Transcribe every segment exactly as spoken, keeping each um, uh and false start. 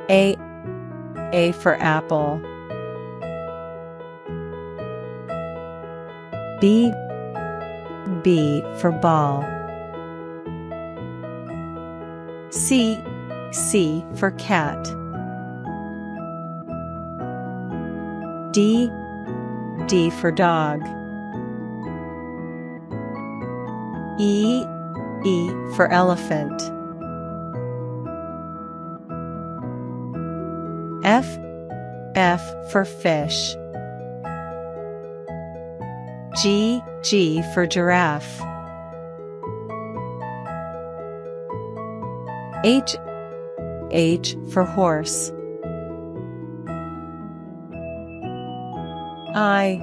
A. A for apple. B. B for ball. C. C for cat. D. D for dog. E. E for elephant. F. F for fish. G. G for giraffe. H. H for horse. I.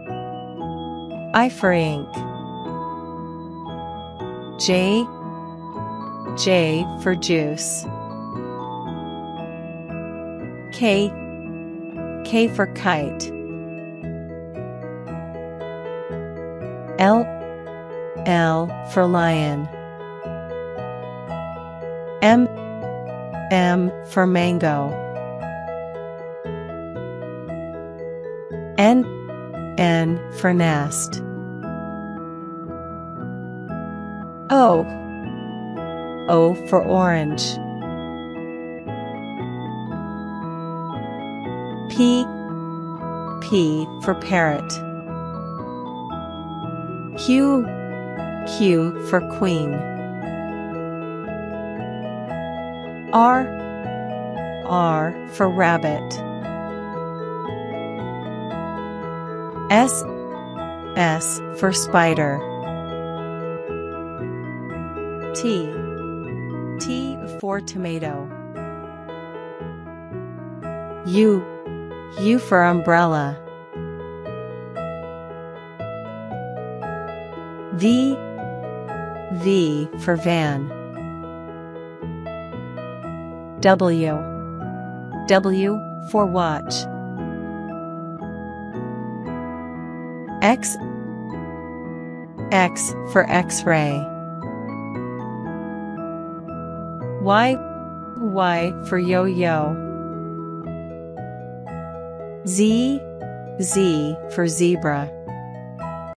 I for ink. J. J for juice. K. K for kite. L. L for lion. M. M for mango. N. N for nest. O. O for orange. P. P for parrot. Q. Q for queen. R. R for rabbit. S. S for spider. T. T for tomato. U. U for umbrella. V. V for van. W. W for watch. X. X for X-ray. Y. Y for yo-yo. Z. Z for zebra.